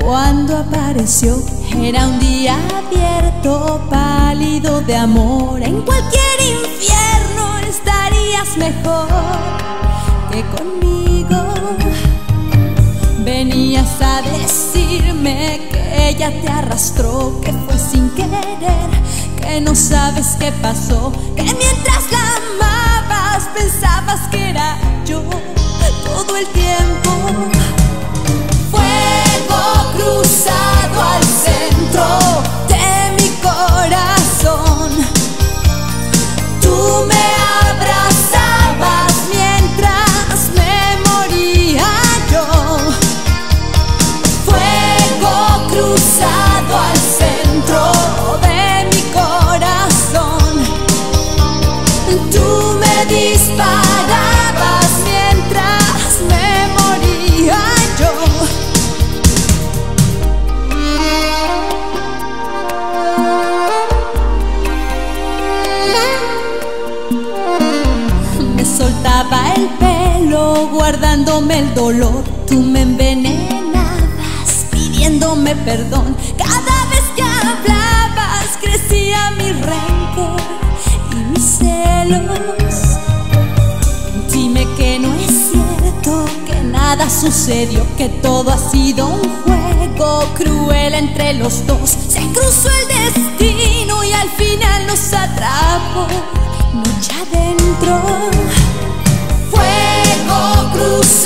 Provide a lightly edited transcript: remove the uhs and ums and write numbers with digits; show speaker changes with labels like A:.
A: Cuando apareció era un día abierto, pálido de amor. En cualquier infierno estarías mejor que conmigo. Venías a decirme que ella te arrastró, que fue sin querer, que no sabes qué pasó, que mientras la amabas pensabas que era yo todo el tiempo. Fuego cruzado al centro de mi corazón. Tú me abrazabas mientras me moría yo. Fuego cruzado al centro de mi corazón. Tú me disparabas mientras me moría yo. Me soltaba el pelo guardándome el dolor. Tú me envenenabas pidiéndome perdón. Cada vez que hablabas crecía mi rencor y mis celos. Dime que no es cierto, que nada sucedió, que todo ha sido un juego cruel entre los dos. Se cruzó el destino y al final nos atrapó noche adentro. Fuego cruzado